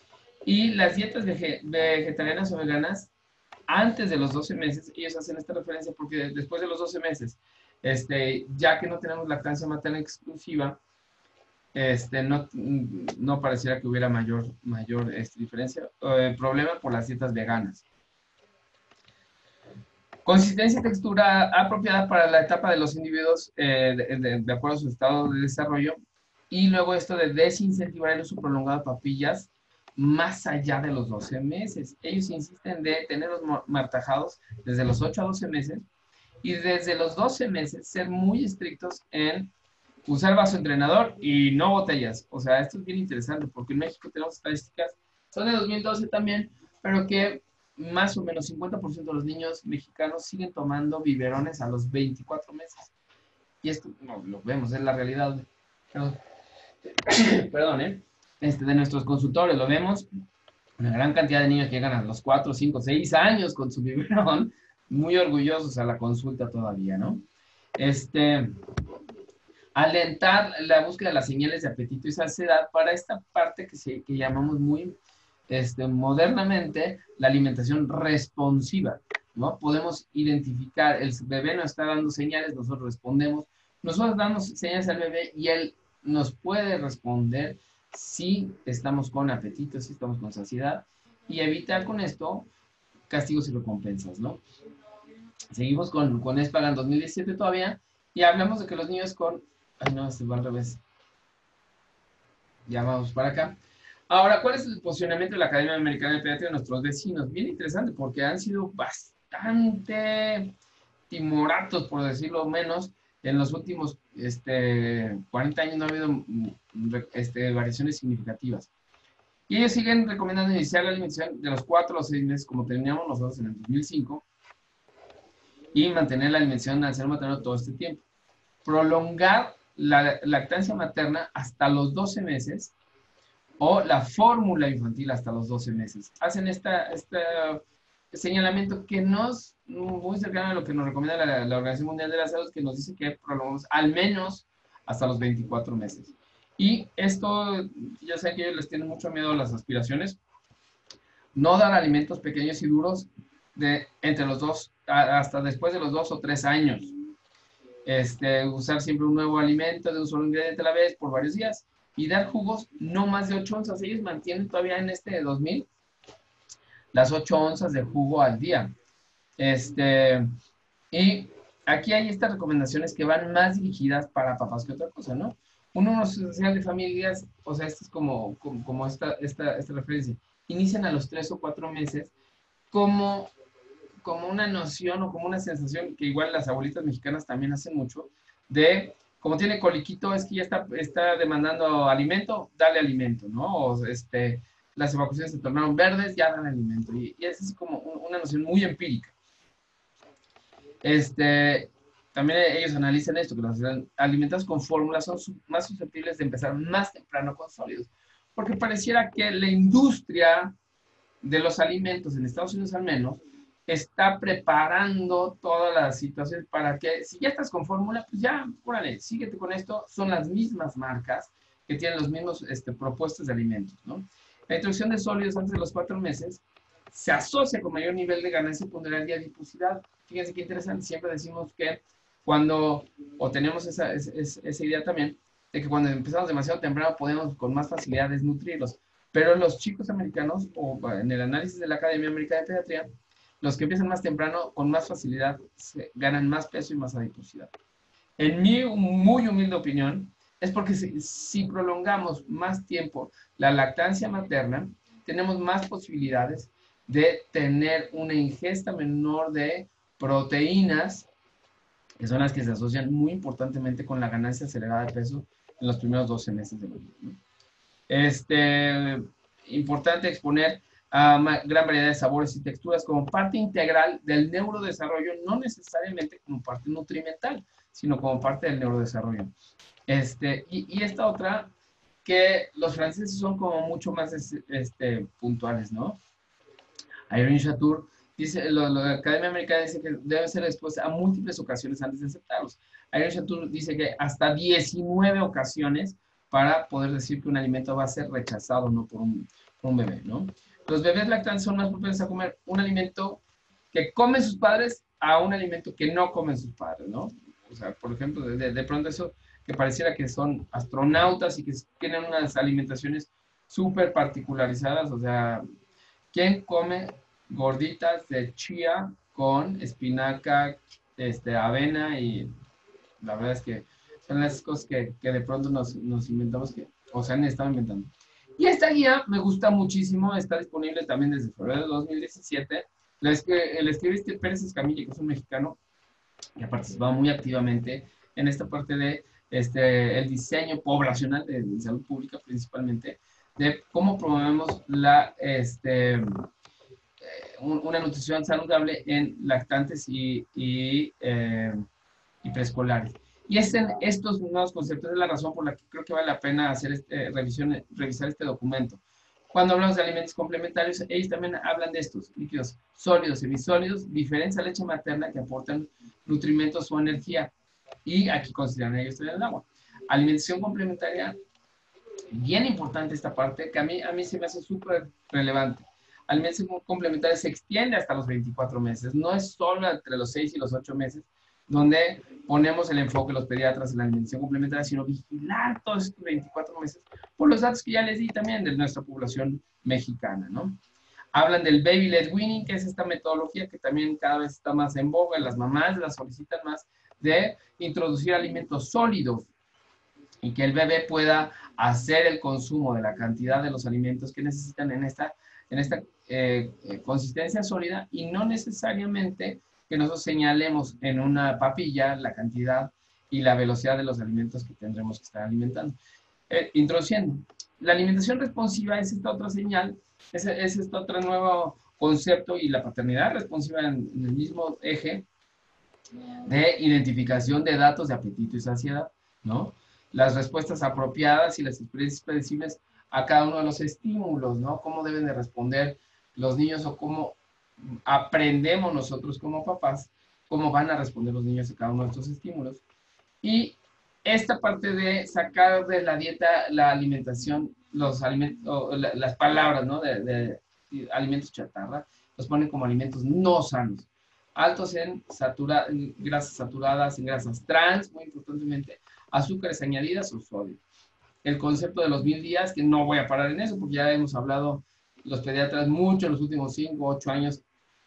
Y las dietas vege vegetarianas o veganas, antes de los doce meses, ellos hacen esta referencia porque después de los doce meses, este, ya que no tenemos lactancia materna exclusiva, este, no, no pareciera que hubiera mayor, mayor este, diferencia, eh, problema por las dietas veganas. Consistencia y textura apropiada para la etapa de los individuos eh, de, de, de acuerdo a su estado de desarrollo. Y luego esto de desincentivar el uso prolongado de papillas más allá de los doce meses. Ellos insisten de tenerlos martajados desde los ocho a doce meses y desde los doce meses ser muy estrictos en usar vaso entrenador y no botellas. O sea, esto es bien interesante porque en México tenemos estadísticas, son de dos mil doce también, pero que más o menos cincuenta por ciento de los niños mexicanos siguen tomando biberones a los veinticuatro meses. Y esto no, lo vemos, es la realidad. Perdón, Perdón ¿eh? Este, de nuestros consultores, lo vemos, una gran cantidad de niños que llegan a los cuatro, cinco, seis años con su biberón, muy orgullosos a la consulta todavía, ¿no? Este, alentar la búsqueda de las señales de apetito y saciedad para esta parte que, se, que llamamos muy este, modernamente la alimentación responsiva, ¿no? Podemos identificar, el bebé nos está dando señales, nosotros respondemos, nosotros damos señales al bebé y él nos puede responder si estamos con apetito, si estamos con saciedad, y evitar con esto castigos y recompensas, ¿no? Seguimos con, con ESPAGAN dos mil diecisiete todavía, y hablamos de que los niños con... Ay, no, este va al revés. Ya vamos para acá. Ahora, ¿cuál es el posicionamiento de la Academia Americana de Pediatría de nuestros vecinos? Bien interesante, porque han sido bastante timoratos, por decirlo menos, en los últimos este, cuarenta años no ha habido este, variaciones significativas. Y ellos siguen recomendando iniciar la alimentación de los cuatro a los seis meses, como teníamos nosotros en el dos mil cinco, y mantener la alimentación al ser materno todo este tiempo. Prolongar la lactancia materna hasta los doce meses o la fórmula infantil hasta los doce meses. Hacen esta, este señalamiento que no es muy cercano a lo que nos recomienda la, la Organización Mundial de la Salud, que nos dice que prolongamos al menos hasta los veinticuatro meses. Y esto, ya sé que ellos les tienen mucho miedo a las aspiraciones. No dar alimentos pequeños y duros de entre los dos, hasta después de los dos o tres años. Este, usar siempre un nuevo alimento de un solo ingrediente a la vez por varios días y dar jugos no más de ocho onzas. Ellos mantienen todavía en este de dos mil las ocho onzas de jugo al día. Este, y aquí hay estas recomendaciones que van más dirigidas para papás que otra cosa, ¿no? Uno social de familias, o sea, esto es como, como, como esta, esta, esta referencia. Inician a los tres o cuatro meses como, como una noción o como una sensación que igual las abuelitas mexicanas también hacen mucho, de como tiene coliquito, es que ya está, está demandando alimento, dale alimento, ¿no? O este, las evacuaciones se tornaron verdes, ya dan alimento. Y, y es así como un, una noción muy empírica. Este, también ellos analizan esto, que los alimentados con fórmulas son su, más susceptibles de empezar más temprano con sólidos. Porque pareciera que la industria de los alimentos, en Estados Unidos al menos, está preparando todas las situaciones para que, si ya estás con fórmula, pues ya, órale, síguete con esto. Son las mismas marcas que tienen los mismos este, propuestas de alimentos, ¿no? La introducción de sólidos antes de los cuatro meses se asocia con mayor nivel de ganancia ponderal y adiposidad. Fíjense qué interesante, siempre decimos que cuando, o tenemos esa, esa, esa idea también, de que cuando empezamos demasiado temprano podemos con más facilidad desnutrirlos. Pero los chicos americanos, o en el análisis de la Academia Americana de Pediatría, los que empiezan más temprano, con más facilidad, se ganan más peso y más adiposidad. En mi muy humilde opinión, es porque si, si prolongamos más tiempo la lactancia materna, tenemos más posibilidades de tener una ingesta menor de proteínas, que son las que se asocian muy importantemente con la ganancia acelerada de peso en los primeros doce meses de vida, ¿no? Este, importante exponer a uh, gran variedad de sabores y texturas como parte integral del neurodesarrollo, no necesariamente como parte nutrimental, sino como parte del neurodesarrollo. Este, y, y esta otra, que los franceses son como mucho más este, puntuales, ¿no? Irene Chatour dice, lo, lo, la Academia Americana dice que debe ser expuesta a múltiples ocasiones antes de aceptarlos. Irene Chatour dice que hasta diecinueve ocasiones para poder decir que un alimento va a ser rechazado, ¿no? Por un, por un bebé, ¿no? Los bebés lactantes son más propensos a comer un alimento que comen sus padres a un alimento que no comen sus padres, ¿no? O sea, por ejemplo, de, de, de pronto eso que pareciera que son astronautas y que tienen unas alimentaciones súper particularizadas, o sea, ¿quién come gorditas de chía con espinaca, este, avena? Y la verdad es que son las cosas que, que de pronto nos, nos inventamos, que, o se han estado inventando. Y esta guía me gusta muchísimo, está disponible también desde febrero de dos mil diecisiete. La es que, el escribiste Pérez Escamilla, que es un mexicano que ha participado muy activamente en esta parte de este, el diseño poblacional de, de salud pública, principalmente, de cómo promovemos la, este, eh, una nutrición saludable en lactantes y, y, eh, y preescolares. Y es en estos nuevos conceptos es la razón por la que creo que vale la pena hacer este, revisión, revisar este documento. Cuando hablamos de alimentos complementarios, ellos también hablan de estos líquidos sólidos, semisólidos, diferencia a leche materna que aportan nutrimentos o energía. Y aquí consideran ellos también el agua. Alimentación complementaria, bien importante esta parte, que a mí, a mí se me hace súper relevante. Alimentación complementaria se extiende hasta los veinticuatro meses, no es solo entre los seis y los ocho meses, donde ponemos el enfoque los pediatras en la alimentación complementaria, sino vigilar todos estos veinticuatro meses por los datos que ya les di también de nuestra población mexicana, ¿no? Hablan del baby-led weaning, que es esta metodología que también cada vez está más en boga, las mamás la solicitan más, de introducir alimentos sólidos y que el bebé pueda hacer el consumo de la cantidad de los alimentos que necesitan en esta, en esta eh, consistencia sólida, y no necesariamente que nosotros señalemos en una papilla la cantidad y la velocidad de los alimentos que tendremos que estar alimentando. Eh, introduciendo. La alimentación responsiva es esta otra señal, es, es este otro nuevo concepto, y la paternidad responsiva en, en el mismo eje, de identificación de datos de apetito y saciedad, ¿no? Las respuestas apropiadas y las experiencias predecibles a cada uno de los estímulos, ¿no? Cómo deben de responder los niños o cómo aprendemos nosotros como papás, cómo van a responder los niños a cada uno de estos estímulos. Y esta parte de sacar de la dieta la alimentación, los alimentos, las palabras, ¿no? De, de alimentos chatarra, los ponen como alimentos no sanos, altos en, satura, en grasas saturadas, en grasas trans, muy importantemente, azúcares añadidas o sodio. El concepto de los mil días, que no voy a parar en eso, porque ya hemos hablado los pediatras mucho en los últimos cinco, ocho años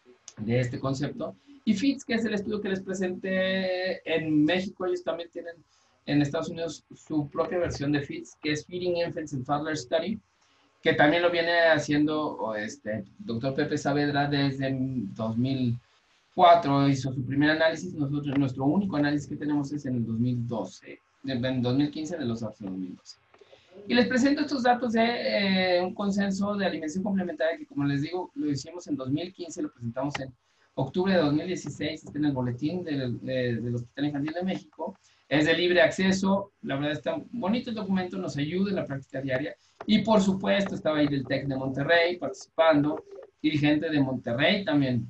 de este concepto. Y FITS, que es el estudio que les presenté en México, ellos también tienen en Estados Unidos su propia versión de FITS, que es Feeding Infants and Toddlers Study, que también lo viene haciendo este doctor Pepe Saavedra desde dos mil cuatro, hizo su primer análisis. Nosotros, nuestro único análisis que tenemos es en el dos mil doce, en dos mil quince de los datos de dos mil doce. Y les presento estos datos de eh, un consenso de alimentación complementaria que, como les digo, lo hicimos en dos mil quince, lo presentamos en octubre de dos mil dieciséis, está en el boletín del, de, del Hospital Infantil de México. Es de libre acceso, la verdad está bonito el documento, nos ayuda en la práctica diaria. Y por supuesto estaba ahí del TEC de Monterrey participando, y gente de Monterrey también,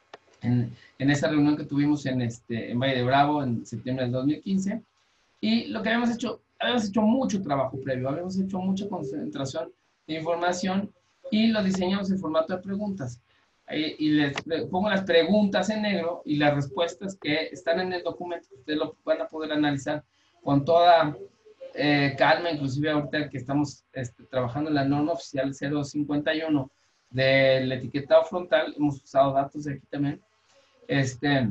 en, en esa reunión que tuvimos en, este, en Valle de Bravo en septiembre del dos mil quince. Y lo que habíamos hecho, habíamos hecho mucho trabajo previo, habíamos hecho mucha concentración de información y lo diseñamos en formato de preguntas. Y, y les pongo las preguntas en negro y las respuestas que están en el documento, ustedes lo van a poder analizar con toda eh, calma, inclusive ahorita que estamos este, trabajando en la norma oficial cero cincuenta y uno del etiquetado frontal, hemos usado datos de aquí también. Este,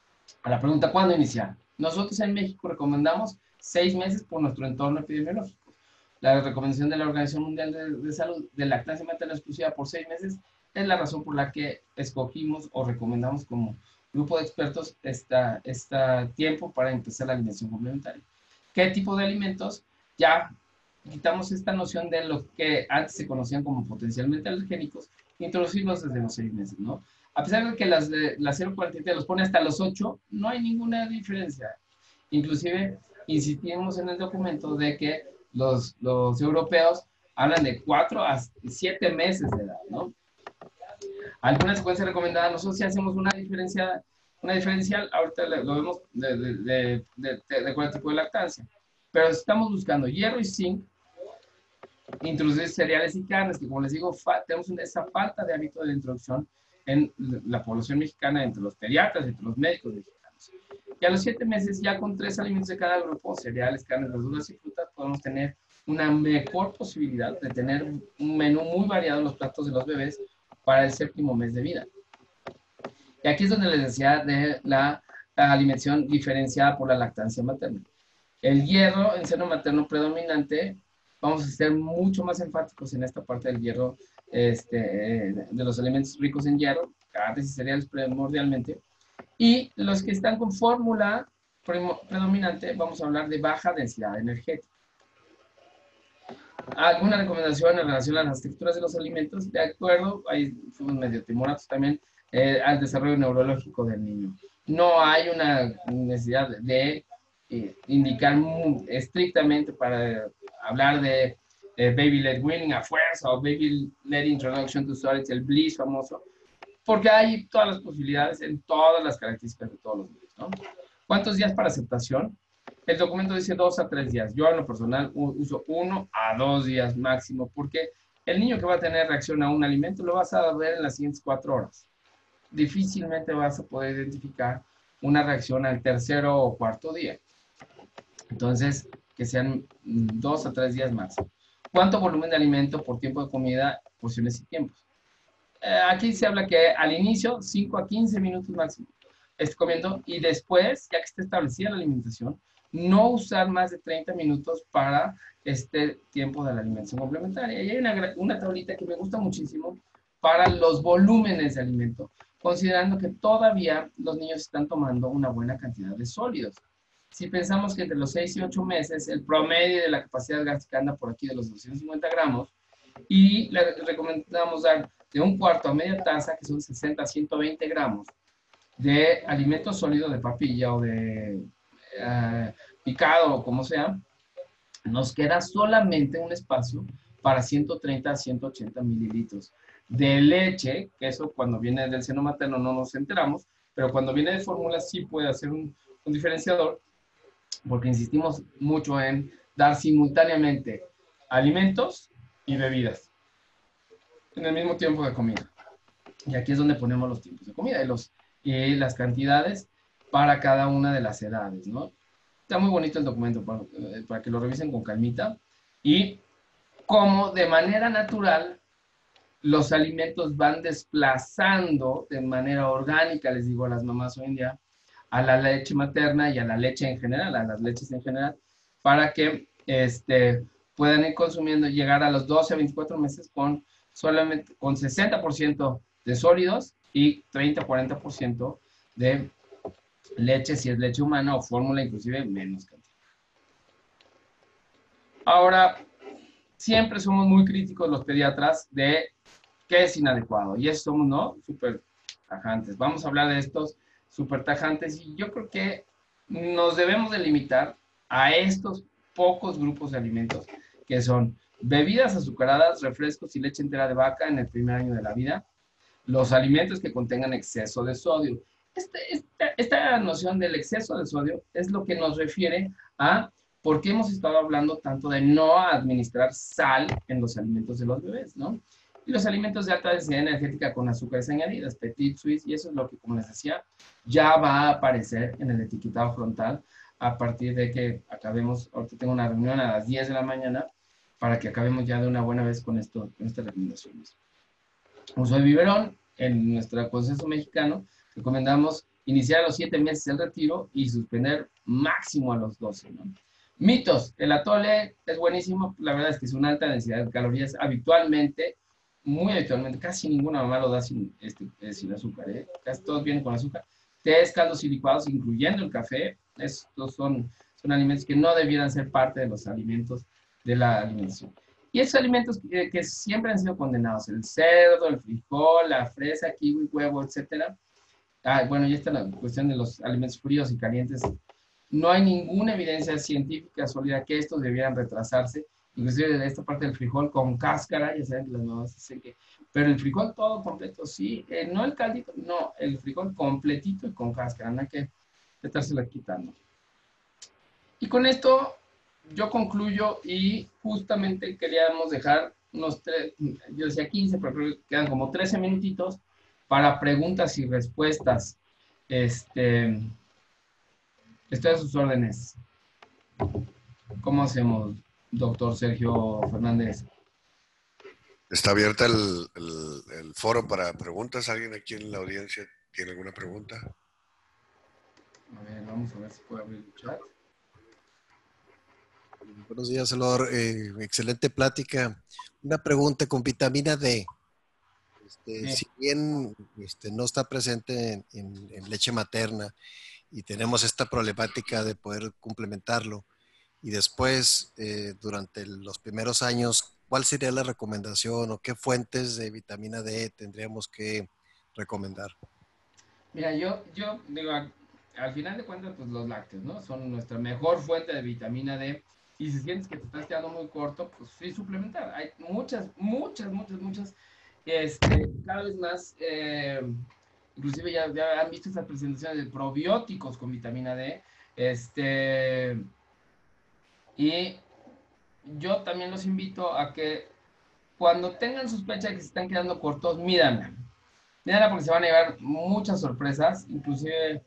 a la pregunta, ¿cuándo iniciar? Nosotros en México recomendamos seis meses por nuestro entorno epidemiológico. La recomendación de la Organización Mundial de, de Salud de lactancia materna exclusiva por seis meses es la razón por la que escogimos o recomendamos como grupo de expertos esta, esta tiempo para empezar la alimentación complementaria. ¿Qué tipo de alimentos? Ya quitamos esta noción de lo que antes se conocían como potencialmente alergénicos, introducirlos desde los seis meses, ¿no? A pesar de que las de la cero cuarenta y tres los pone hasta los ocho, no hay ninguna diferencia. Inclusive, insistimos en el documento de que los, los europeos hablan de cuatro a siete meses de edad, ¿no? Alguna secuencia recomendada, nosotros sí hacemos una diferencia, una diferencial, ahorita lo vemos de, de, de, de, de, de cuál tipo de lactancia, pero estamos buscando hierro y zinc, introducir cereales y carnes, que como les digo, tenemos esa falta de hábito de introducción en la población mexicana, entre los pediatras, entre los médicos mexicanos. Y a los siete meses, ya con tres alimentos de cada grupo, cereales, carnes, verduras y frutas, podemos tener una mejor posibilidad de tener un menú muy variado en los platos de los bebés para el séptimo mes de vida. Y aquí es donde les decía de la, la alimentación diferenciada por la lactancia materna. El hierro en seno materno predominante, vamos a ser mucho más enfáticos en esta parte del hierro, este, de los alimentos ricos en hierro, carnes y cereales primordialmente. Y los que están con fórmula predominante, vamos a hablar de baja densidad energética. ¿Alguna recomendación en relación a las texturas de los alimentos? De acuerdo, ahí fuimos medio timoratos también, eh, al desarrollo neurológico del niño. No hay una necesidad de, de eh, indicar muy estrictamente para hablar de eh, baby-led weaning a fuerza o baby-led introduction to solids, el bliss famoso, porque hay todas las posibilidades en todas las características de todos los niños, ¿no? ¿Cuántos días para aceptación? El documento dice dos a tres días. Yo en lo personal uso uno a dos días máximo, porque el niño que va a tener reacción a un alimento lo vas a ver en las siguientes cuatro horas. Difícilmente vas a poder identificar una reacción al tercero o cuarto día. Entonces, que sean dos a tres días máximo. ¿Cuánto volumen de alimento por tiempo de comida, porciones y tiempos? Eh, aquí se habla que al inicio, cinco a quince minutos máximo, esté comiendo, y después, ya que esté establecida la alimentación, no usar más de treinta minutos para este tiempo de la alimentación complementaria. Y hay una, una tablita que me gusta muchísimo para los volúmenes de alimento, considerando que todavía los niños están tomando una buena cantidad de sólidos. Si pensamos que entre los seis y ocho meses, el promedio de la capacidad gástrica anda por aquí de los doscientos cincuenta gramos, y le recomendamos dar de un cuarto a media taza, que son sesenta a ciento veinte gramos, de alimento sólido de papilla o de uh, picado o como sea, nos queda solamente un espacio para ciento treinta a ciento ochenta mililitros de leche, que eso cuando viene del seno materno no nos enteramos, pero cuando viene de fórmula sí puede hacer un, un diferenciador, porque insistimos mucho en dar simultáneamente alimentos y bebidas en el mismo tiempo de comida. Y aquí es donde ponemos los tiempos de comida y, los, y las cantidades para cada una de las edades, ¿no? Está muy bonito el documento para, para que lo revisen con calmita. Y cómo de manera natural los alimentos van desplazando de manera orgánica, les digo a las mamás hoy en día, a la leche materna y a la leche en general, a las leches en general, para que este, puedan ir consumiendo, llegar a los doce a veinticuatro meses con solamente con sesenta por ciento de sólidos y treinta a cuarenta por ciento de leche, si es leche humana o fórmula, inclusive menos cantidad. Ahora, siempre somos muy críticos los pediatras de qué es inadecuado. Y eso somos, ¿no? Súper tajantes. Vamos a hablar de estos súper tajantes y yo creo que nos debemos de limitar a estos pocos grupos de alimentos que son bebidas azucaradas, refrescos y leche entera de vaca en el primer año de la vida, los alimentos que contengan exceso de sodio. Este, esta, esta noción del exceso de sodio es lo que nos refiere a por qué hemos estado hablando tanto de no administrar sal en los alimentos de los bebés, ¿no? Y los alimentos de alta densidad energética con azúcares añadidas, petit suisse, y eso es lo que, como les decía, ya va a aparecer en el etiquetado frontal a partir de que acabemos, ahorita tengo una reunión a las diez de la mañana para que acabemos ya de una buena vez con, esto, con estas recomendaciones. Uso de biberón, en nuestro consenso mexicano, recomendamos iniciar a los siete meses el retiro y suspender máximo a los doce, ¿no? Mitos, el atole es buenísimo, la verdad es que es una alta densidad de calorías habitualmente, muy habitualmente, casi ninguna mamá lo da sin, este, sin azúcar, ¿eh? Casi todos vienen con azúcar. Tés, caldos y licuados, incluyendo el café, estos son, son alimentos que no debieran ser parte de los alimentos de la alimentación. Y esos alimentos que, que siempre han sido condenados, el cerdo, el frijol, la fresa, kiwi, huevo, etcétera. Ah, bueno, y esta es la cuestión de los alimentos fríos y calientes. No hay ninguna evidencia científica sólida que estos debieran retrasarse, inclusive de esta parte del frijol con cáscara, ya saben que las mamás dicen que, pero el frijol todo completo, sí, eh, no el caldito, no, el frijol completito y con cáscara, no hay que estársela quitando. Y con esto yo concluyo y justamente queríamos dejar unos tres, yo decía quince, pero creo que quedan como trece minutitos para preguntas y respuestas. Este, estoy a sus órdenes. ¿Cómo hacemos, doctor Sergio Fernández? Está abierta el, el, el foro para preguntas. ¿Alguien aquí en la audiencia tiene alguna pregunta? A ver, vamos a ver si puedo abrir el chat. Buenos días, Salvador. Eh, excelente plática. Una pregunta con vitamina D. Este, sí. Si bien este, no está presente en, en, en leche materna y tenemos esta problemática de poder complementarlo, y después, eh, durante los primeros años, ¿cuál sería la recomendación o qué fuentes de vitamina D tendríamos que recomendar? Mira, yo, yo digo, al final de cuentas, pues los lácteos, ¿no? Son nuestra mejor fuente de vitamina D. Y si sientes que te estás quedando muy corto, pues sí, suplementar. Hay muchas, muchas, muchas, muchas, este, cada vez más, eh, inclusive ya, ya han visto estas presentaciones de probióticos con vitamina D. Este, y yo también los invito a que cuando tengan sospecha de que se están quedando cortos, mídanla. Mídanla porque se van a llevar muchas sorpresas. Inclusive,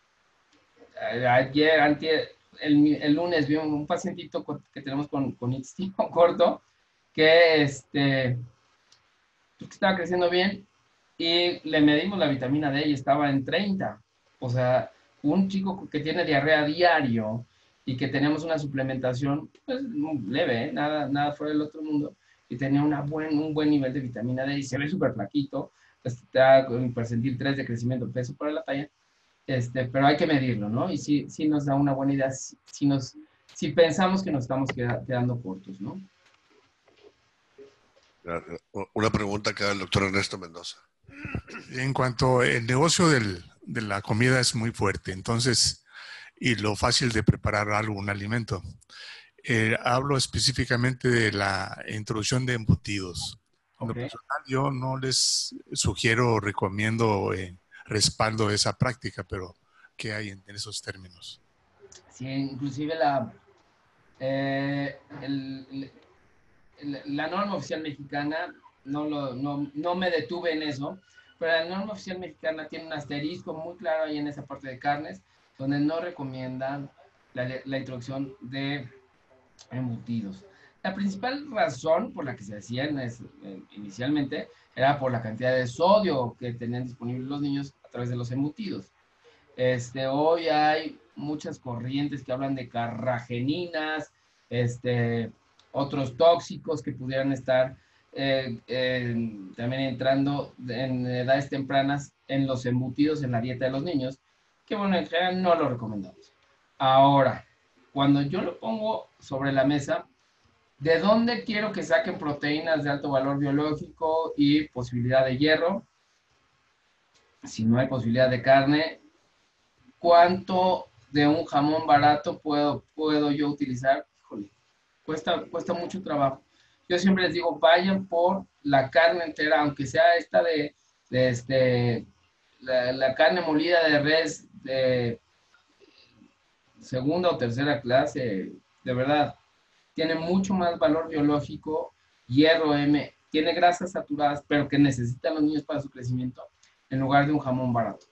ayer, antier, el, el lunes, vi un, un pacientito que tenemos con, con intestino corto que este, pues, estaba creciendo bien y le medimos la vitamina D y estaba en treinta. O sea, un chico que tiene diarrea diario y que tenemos una suplementación pues, leve, ¿eh? nada, nada fuera del otro mundo, y tenía una buen, un buen nivel de vitamina D y se ve súper flaquito, está con percentil tres de crecimiento peso para la talla, este, pero hay que medirlo, ¿no? Y sí, sí nos da una buena idea si, si, nos, si pensamos que nos estamos queda, quedando cortos, ¿no? Una pregunta acá del doctor Ernesto Mendoza. En cuanto al negocio del, de la comida es muy fuerte, entonces, y lo fácil de preparar algo, un alimento. Eh, hablo específicamente de la introducción de embutidos. En lo Ok. personal, yo no les sugiero o recomiendo, eh, respaldo esa práctica, pero ¿qué hay en, en esos términos? Sí, inclusive la, eh, el, el, la norma oficial mexicana, no, lo, no, no me detuve en eso, pero la norma oficial mexicana tiene un asterisco muy claro ahí en esa parte de carnes, donde no recomiendan la, la introducción de embutidos. La principal razón por la que se hacían es, eh, inicialmente era por la cantidad de sodio que tenían disponibles los niños a través de los embutidos. Este, hoy hay muchas corrientes que hablan de carrageninas, este, otros tóxicos que pudieran estar eh, eh, también entrando en edades tempranas en los embutidos en la dieta de los niños, que bueno, en general no lo recomendamos. Ahora, cuando yo lo pongo sobre la mesa, ¿de dónde quiero que saquen proteínas de alto valor biológico y posibilidad de hierro? Si no hay posibilidad de carne, ¿cuánto de un jamón barato puedo, puedo yo utilizar? Híjole, cuesta, cuesta mucho trabajo. Yo siempre les digo, vayan por la carne entera, aunque sea esta de, de este, la, la carne molida de res de segunda o tercera clase, de verdad, tiene mucho más valor biológico, hierro M, tiene grasas saturadas, pero que necesitan los niños para su crecimiento, en lugar de un jamón barato.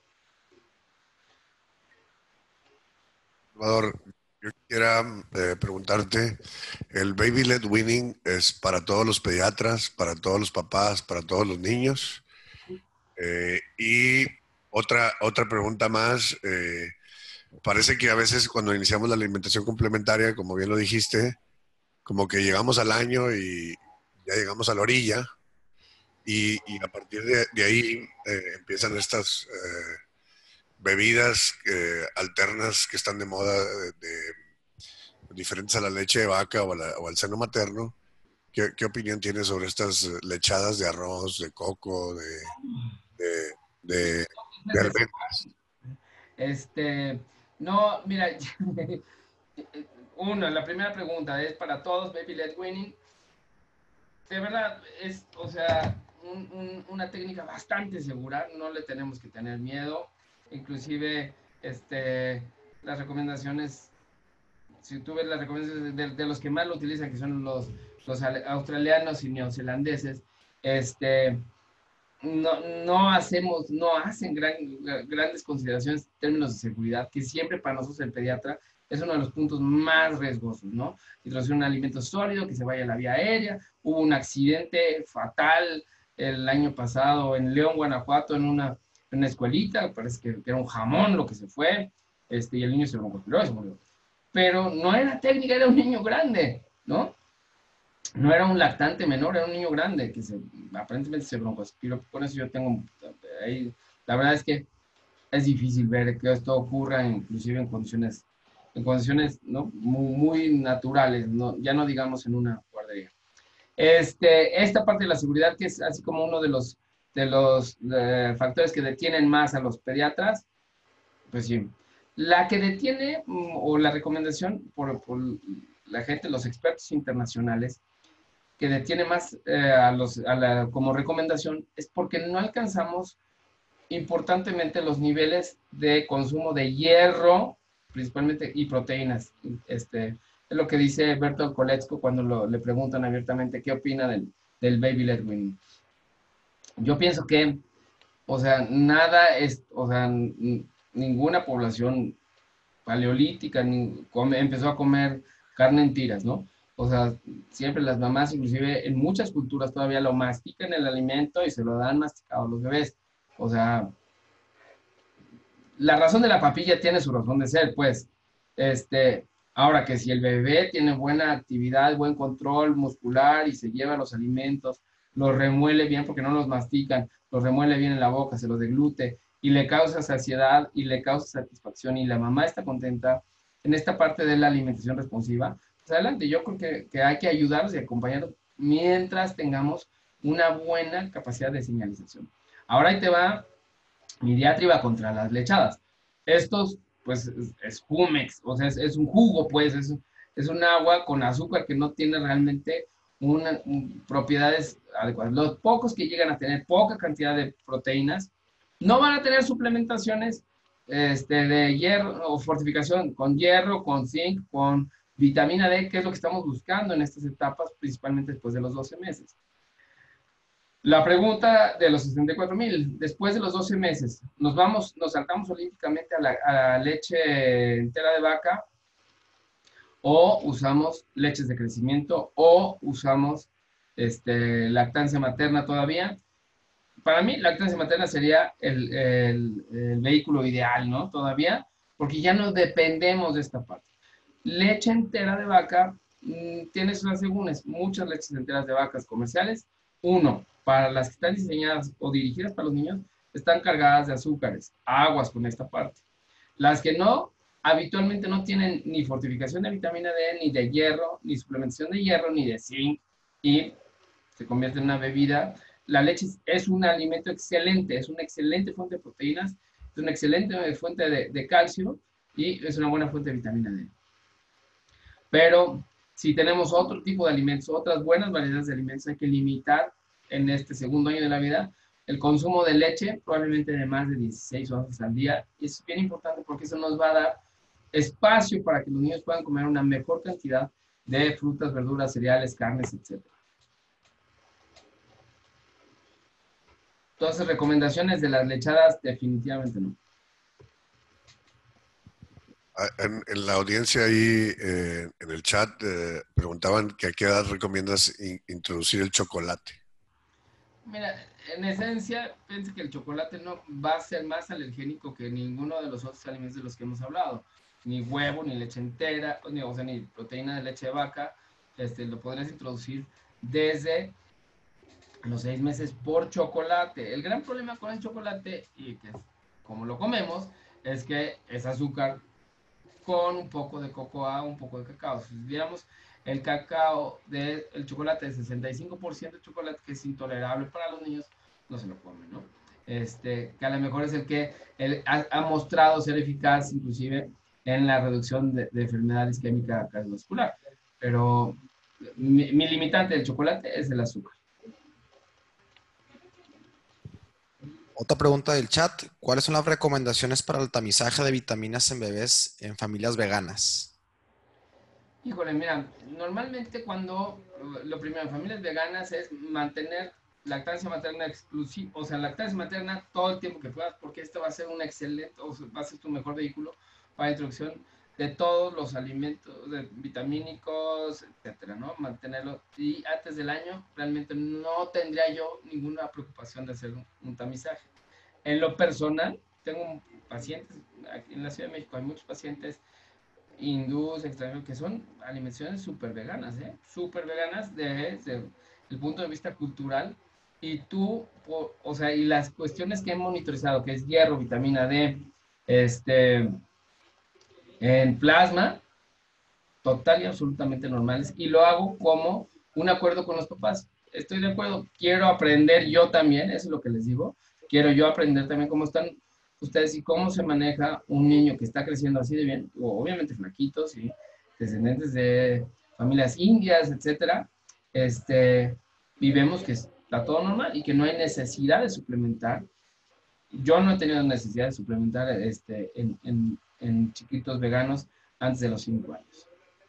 Salvador, yo quisiera eh, preguntarte, ¿el Baby Led Weaning es para todos los pediatras, para todos los papás, para todos los niños? Eh, y otra, otra pregunta más, eh, parece que a veces cuando iniciamos la alimentación complementaria, como bien lo dijiste, como que llegamos al año y ya llegamos a la orilla y, y a partir de, de ahí eh, empiezan estas eh, bebidas eh, alternas que están de moda, de, de, diferentes a la leche de vaca o, a la, o al seno materno. ¿Qué, ¿Qué, opinión tienes sobre estas lechadas de arroz, de coco, de, de, de, de almendras? Este, no, mira, uno, la primera pregunta es para todos, Baby Led Weaning. De verdad, es, o sea, un, un, una técnica bastante segura, no le tenemos que tener miedo. Inclusive, este, las recomendaciones, si tú ves las recomendaciones de, de los que más lo utilizan, que son los, los australianos y neozelandeses, este, no, no hacemos, no hacen gran, grandes consideraciones en términos de seguridad, que siempre para nosotros el pediatra es uno de los puntos más riesgosos, ¿no? Introducir un alimento sólido que se vaya a la vía aérea. Hubo un accidente fatal el año pasado en León, Guanajuato, en una, en una escuelita, parece que, que era un jamón lo que se fue, este, y el niño se broncoaspiró y se murió. Pero no era técnica, era un niño grande, ¿no? No era un lactante menor, era un niño grande que se, aparentemente se broncoaspiró. Con eso yo tengo ahí, la verdad es que es difícil ver que esto ocurra inclusive en condiciones, en condiciones ¿no? muy, muy naturales, ¿no? Ya no digamos en una guardería. Este, esta parte de la seguridad, que es así como uno de los, de los eh, factores que detienen más a los pediatras, pues sí. La que detiene, o la recomendación por, por la gente, los expertos internacionales, que detiene más eh, a los, a la, como recomendación, es porque no alcanzamos importantemente los niveles de consumo de hierro, principalmente, y proteínas. Este, es lo que dice Bertolt Koletzko cuando lo, le preguntan abiertamente qué opina del, del Baby Led Weaning. Yo pienso que, o sea, nada es, o sea, ninguna población paleolítica ni, come, empezó a comer carne en tiras, ¿no? O sea, siempre las mamás, inclusive en muchas culturas todavía lo mastican el alimento y se lo dan masticado a los bebés. O sea, la razón de la papilla tiene su razón de ser, pues. Este, ahora que si el bebé tiene buena actividad, buen control muscular y se lleva los alimentos, los remuele bien porque no los mastican, los remuele bien en la boca, se los deglute y le causa saciedad y le causa satisfacción y la mamá está contenta en esta parte de la alimentación responsiva, pues adelante, yo creo que, que hay que ayudarlos y acompañarlos mientras tengamos una buena capacidad de señalización. Ahora ahí te va Mi diatriba contra las lechadas. Estos, pues, es, es Jumex, o sea, es, es un jugo, pues, es, es un agua con azúcar que no tiene realmente una, un, propiedades adecuadas. Los pocos que llegan a tener poca cantidad de proteínas no van a tener suplementaciones este, de hierro o fortificación con hierro, con zinc, con vitamina D, que es lo que estamos buscando en estas etapas, principalmente después de los doce meses. La pregunta de los sesenta y cuatro mil, después de los doce meses, ¿nos vamos, nos saltamos olímpicamente a la, a la leche entera de vaca o usamos leches de crecimiento o usamos este, lactancia materna todavía? Para mí, lactancia materna sería el, el, el vehículo ideal, ¿no? Todavía, porque ya no dependemos de esta parte. Leche entera de vaca, mmm, tiene sus asegúnes, muchas leches enteras de vacas comerciales. Uno, para las que están diseñadas o dirigidas para los niños, están cargadas de azúcares, aguas con esta parte. Las que no, habitualmente no tienen ni fortificación de vitamina D, ni de hierro, ni suplementación de hierro, ni de zinc, y se convierte en una bebida. La leche es un alimento excelente, es una excelente fuente de proteínas, es una excelente fuente de, de calcio y es una buena fuente de vitamina D. Pero si tenemos otro tipo de alimentos, otras buenas variedades de alimentos, hay que limitar en este segundo año de la vida el consumo de leche, probablemente de más de dieciséis onzas al día. Y es bien importante porque eso nos va a dar espacio para que los niños puedan comer una mejor cantidad de frutas, verduras, cereales, carnes, etcétera. Entonces, recomendaciones de las lechadas, definitivamente no. En, en la audiencia ahí, eh, en el chat, eh, preguntaban que a qué edad recomiendas in, introducir el chocolate. Mira, en esencia, pienso que el chocolate no va a ser más alergénico que ninguno de los otros alimentos de los que hemos hablado. Ni huevo, ni leche entera, ni, o sea, ni proteína de leche de vaca. Este, lo podrías introducir desde los seis meses por chocolate. El gran problema con el chocolate, y que es como lo comemos, es que es azúcar con un poco de cocoa, un poco de cacao. Si digamos, el cacao, de, el chocolate de sesenta y cinco por ciento de chocolate que es intolerable para los niños, no se lo comen, ¿no? Este, que a lo mejor es el que el, ha, ha mostrado ser eficaz inclusive en la reducción de, de enfermedad isquémica cardiovascular. Pero mi, mi limitante del chocolate es el azúcar. Otra pregunta del chat. ¿Cuáles son las recomendaciones para el tamizaje de vitaminas en bebés en familias veganas? Híjole, mira, normalmente cuando, lo primero en familias veganas es mantener lactancia materna exclusiva, o sea, lactancia materna todo el tiempo que puedas, porque esto va a ser un excelente, o sea, va a ser tu mejor vehículo para la introducción de todos los alimentos de vitamínicos, etcétera, ¿no? Mantenerlo. Y antes del año, realmente no tendría yo ninguna preocupación de hacer un, un tamizaje. En lo personal, tengo pacientes, aquí en la Ciudad de México hay muchos pacientes hindúes, extranjeros, que son alimentaciones súper veganas, ¿eh? Súper veganas desde el punto de vista cultural. Y tú, o, o sea, y las cuestiones que he monitorizado, que es hierro, vitamina D, este, en plasma, total y absolutamente normales. Y lo hago como un acuerdo con los papás. Estoy de acuerdo, quiero aprender yo también, eso es lo que les digo. Quiero yo aprender también cómo están ustedes y cómo se maneja un niño que está creciendo así de bien, o obviamente flaquitos y descendientes de familias indias, etcétera. Este, y vemos que está todo normal y que no hay necesidad de suplementar. Yo no he tenido necesidad de suplementar este, en, en, en chiquitos veganos antes de los cinco años.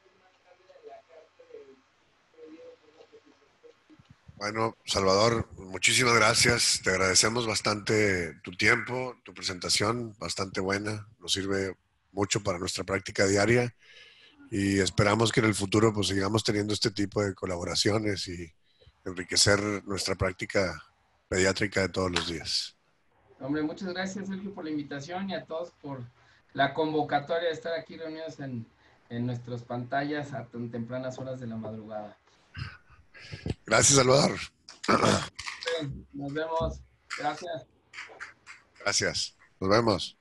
Bueno, Salvador, muchísimas gracias. Te agradecemos bastante tu tiempo, tu presentación, bastante buena. Nos sirve mucho para nuestra práctica diaria y esperamos que en el futuro pues sigamos teniendo este tipo de colaboraciones y enriquecer nuestra práctica pediátrica de todos los días. Hombre, muchas gracias, Sergio, por la invitación y a todos por la convocatoria de estar aquí reunidos en, en nuestras pantallas a tan tempranas horas de la madrugada. Gracias, Salvador. Nos vemos. Gracias. Gracias. Nos vemos.